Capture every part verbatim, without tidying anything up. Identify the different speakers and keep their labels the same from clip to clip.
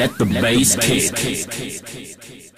Speaker 1: Let the bass kick.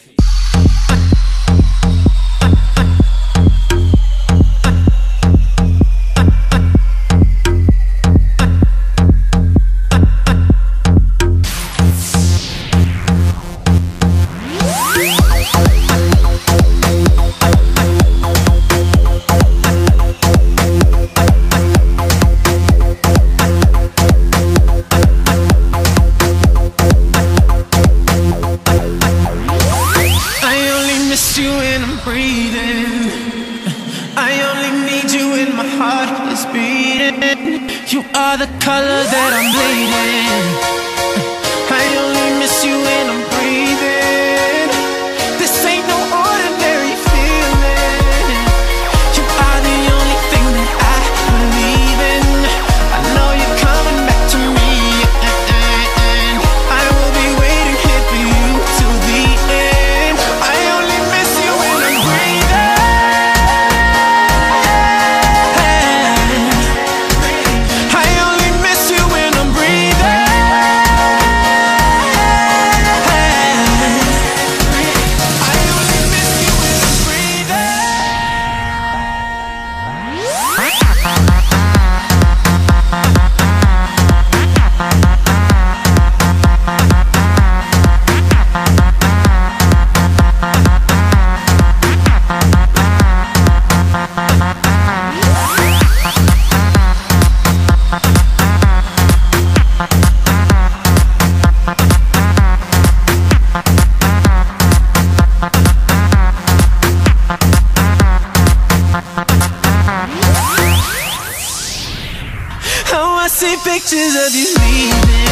Speaker 2: Breathing, I only need you when my heart is beating. You are the color that I'm bleeding. I only miss you when I'm breathing. This ain't no ordinary feeling. You are the only thing that I believe in. I know you're coming back to me, and I will be waiting here for you till the end. I only miss you when I'm I see pictures of you leaving.